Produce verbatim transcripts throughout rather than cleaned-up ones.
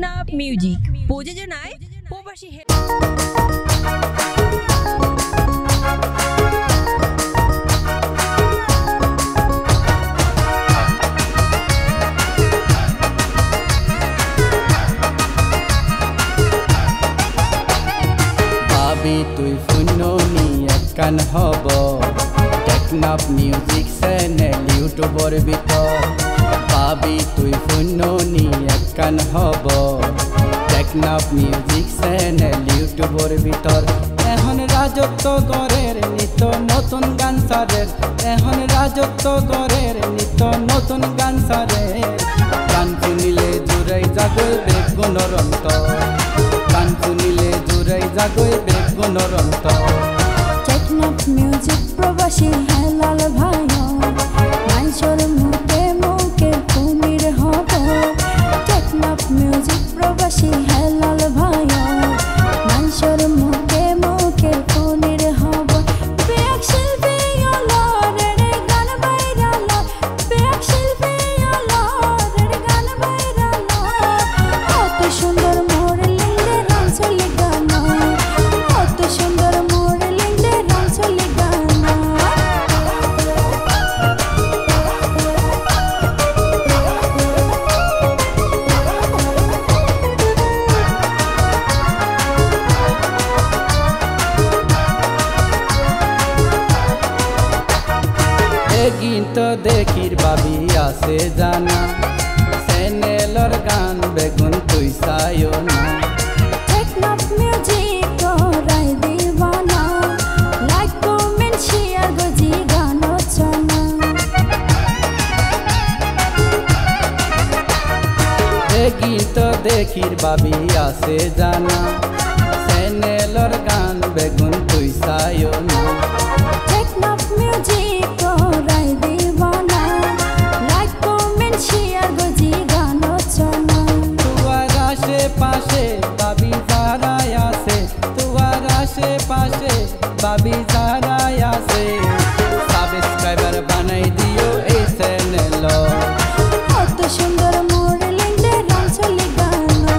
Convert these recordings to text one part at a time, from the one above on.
Teknaf music প্রযোজনায় প্রবাসী ভাবি তুই ফুননি একখান হব টেকনাফ মিউজিক চ্যানেল ইউটিউবৰ ভিতর ভাবি তুই ফুননি একখান হব টেকনাফ মিউজিক চ্যানেল ইউটিউবৰ ভিতর এখন রাজত্ব গড়ের নিত্য নতুন গান সারের এখন রাজত্ব গড়ের নিত্য নতুন গান সারের গান শুনিলে জুড়াই জাগই বেগ গুণরন্ত গান শুনিলে জুড়াই জাগই বেগ গুণরন্ত টেকনাফ মিউজিক প্রবাসী হেলাল ভাই মানুষের মুখে মুখে কুমির হব টেকনাফ মিউজিক প্রবাসী হেলাল ভাই মানুষের মুখে মুখে কুমির হব বেগ শিল্পী অলরের গান বাইরাল বেগ শিল্পী অলরের গান বাইরাল কত সুন্দর মোর লিঙ্গে রাম চলে গান কত সুন্দর মোর লিঙ্গে রাম চলে গান গীত দেখির ভাবি আছে জানা চ্যানেলর গান বেগুন তুই চাইও না টেকনাফ মিউজিক করাই দিবানা লাইক কমেন্ট শেয়ার গজি গান চনা গীত দেখির ভাবি আছে জানা চ্যানেলর গান বেগুন তুই চাইও না টেকনাফ মিউজিক করাই দিবানা লাইক কমেন্ট শেয়ার গজি গান চনা তুয়ার আশেপাশে ভাবি যারাই আছে তুয়ার আশেপাশে ভাবি যারাই আছে সাবস্ক্রাইবার বানাই দিও এই চ্যানেল কত সুন্দর মোর লিঙ্গে রাম চলে গান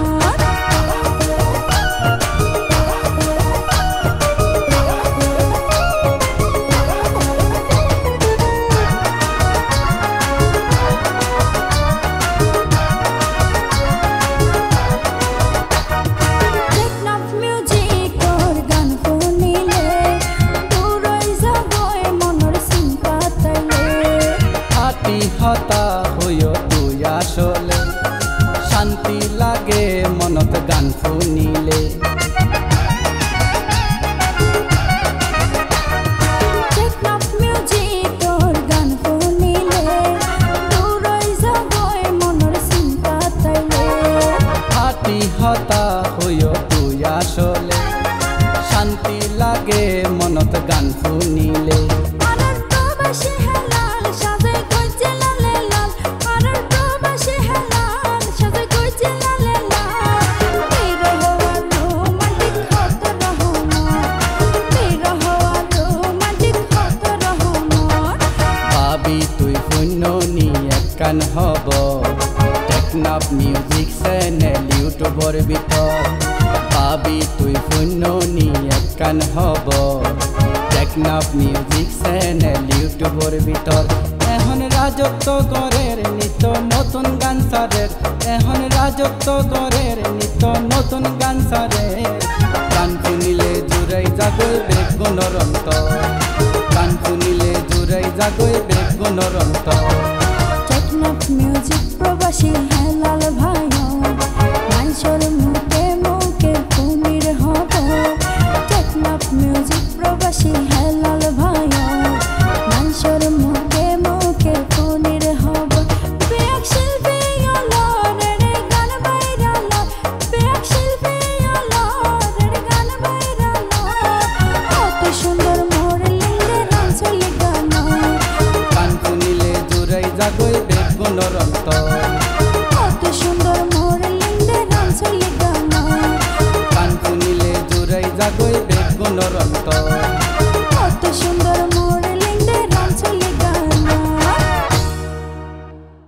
টেকনাফ মিউজিক তোর গান শুনিলে দূরই যাবই মনৰ চিন্তা তাইলে হাতি হতা হইও তুই আসলে শান্তি লাগে মনত গান শুনিলে টেকনাফ মিউজিক তোর গান শুনিলে দূৰই যাবই মনৰ চিন্তা তাইলে হাতি হতা হইও তুই আসলে শান্তি লাগে মনত গান শুনিলে আরর প্রবাসী হেলাল সাজে গজে লালে লাল আরর প্রবাসী হেলাল সাজে গজে লালে লাল বিরহ আর রোমান্টিক হত রহমান বিরহ আর রোমান্টিক হত রহমান ভাবি তুই ফুননি একখান হব টেকনাফ মিউজিক চ্যানেল ইউটিউবৰ ভিতর ভাবি তুই ফুননি একখান হব টেকনাফ মিউজিক চ্যানেল ইউটিউবৰ ভিতর এখন রাজত্ব গড়ের নিত্য নতুন গান সারের এখন রাজত্ব গড়ের নিত্য নতুন গান সারের গান শুনিলে জুড়াই জাগই বেগ গুণরন্ত গান শুনিলে জুড়াই জাগই বেগ গুণরন্ত টেকনাফ মিউজিক প্রবাসী হেলাল ভাই